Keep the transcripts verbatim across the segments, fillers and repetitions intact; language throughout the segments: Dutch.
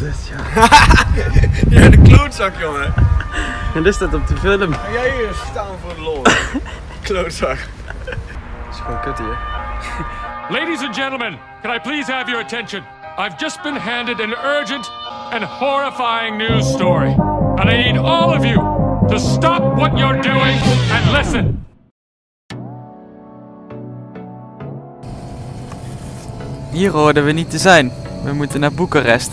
dit, ja. Ja, de klootzak, jongen. En dit staat op de film. Ga jij hier staan voor de lol? Klootzak. Dat is gewoon kut hier. Ladies and gentlemen, can I please have your attention? I've just been handed an urgent and horrifying news story. And I need all of you to stop what you're doing and listen. Hier hoorden we niet te zijn. We moeten naar Boekarest.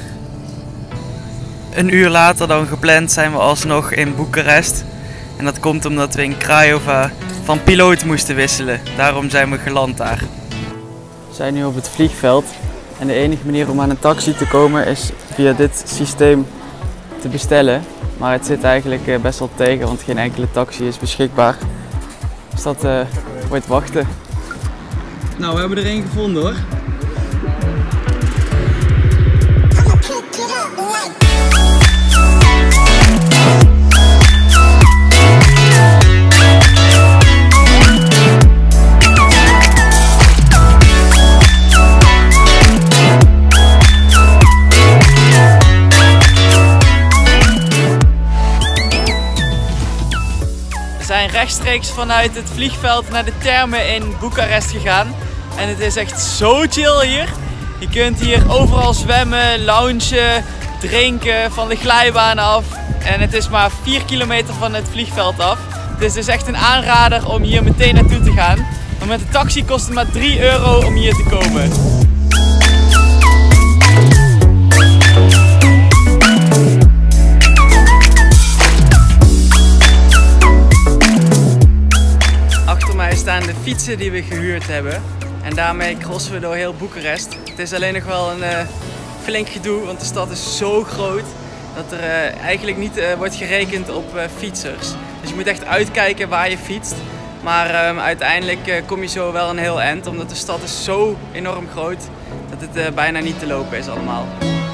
Een uur later dan gepland zijn we alsnog in Boekarest. En dat komt omdat we in Craiova van piloot moesten wisselen. Daarom zijn we geland daar. We zijn nu op het vliegveld. En de enige manier om aan een taxi te komen is via dit systeem te bestellen. Maar het zit eigenlijk best wel tegen, want geen enkele taxi is beschikbaar. Dus dat uh, wordt wachten. Nou, we hebben er één gevonden hoor. We zijn rechtstreeks vanuit het vliegveld naar de thermen in Boekarest gegaan. En het is echt zo chill hier. Je kunt hier overal zwemmen, loungen, drinken van de glijbaan af. En het is maar vier kilometer van het vliegveld af. Het is dus echt een aanrader om hier meteen naartoe te gaan. Want met de taxi kost het maar drie euro om hier te komen. Achter mij staan de fietsen die we gehuurd hebben. En daarmee crossen we door heel Boekarest. Het is alleen nog wel een uh, flink gedoe, want de stad is zo groot dat er uh, eigenlijk niet uh, wordt gerekend op uh, fietsers. Dus je moet echt uitkijken waar je fietst. Maar um, uiteindelijk uh, kom je zo wel een heel eind, omdat de stad is zo enorm groot dat het uh, bijna niet te lopen is allemaal.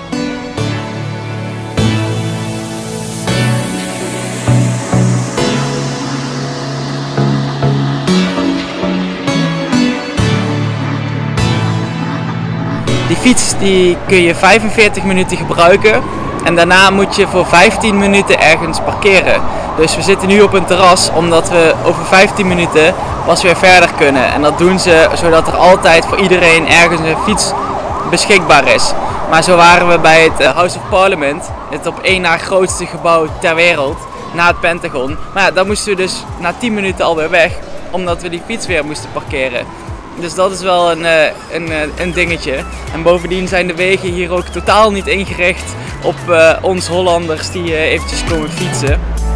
Die fiets die kun je vijfenveertig minuten gebruiken en daarna moet je voor vijftien minuten ergens parkeren. Dus we zitten nu op een terras omdat we over vijftien minuten pas weer verder kunnen. En dat doen ze zodat er altijd voor iedereen ergens een fiets beschikbaar is. Maar zo waren we bij het House of Parliament, het op één na grootste gebouw ter wereld, na het Pentagon. Maar ja, dan moesten we dus na tien minuten alweer weg, omdat we die fiets weer moesten parkeren. Dus dat is wel een, een, een dingetje. En bovendien zijn de wegen hier ook totaal niet ingericht op uh, ons Hollanders die uh, eventjes komen fietsen.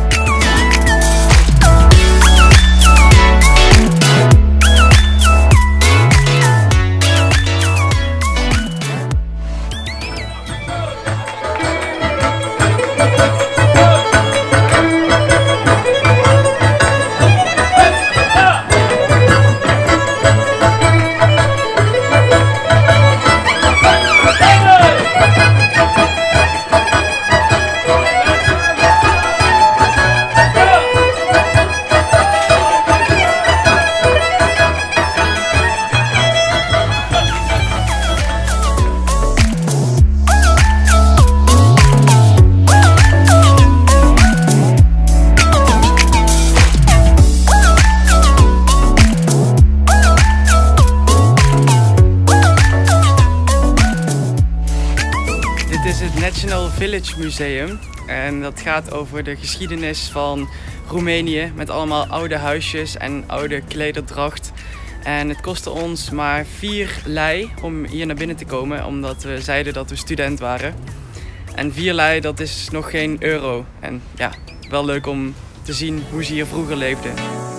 Dit is het National Village Museum en dat gaat over de geschiedenis van Roemenië met allemaal oude huisjes en oude klederdracht. En het kostte ons maar vier lei om hier naar binnen te komen, omdat we zeiden dat we student waren. En vier lei, dat is nog geen euro. En ja, wel leuk om te zien hoe ze hier vroeger leefden.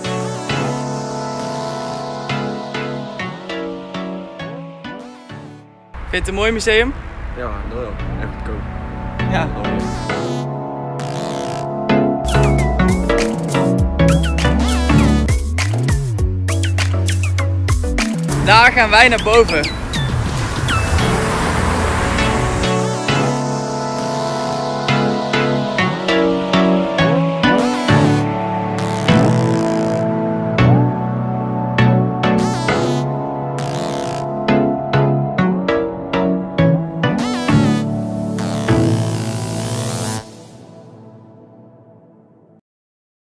Vind je het een mooi museum? Ja, dat wel. Echt goedkoop. Ja. Daar gaan wij naar boven.